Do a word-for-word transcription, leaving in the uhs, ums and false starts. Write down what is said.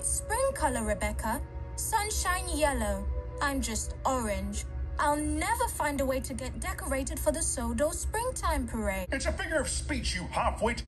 It's spring color, Rebecca. Sunshine yellow. I'm just orange. I'll never find a way to get decorated for the Sodo Springtime Parade. It's a figure of speech, you half-wit.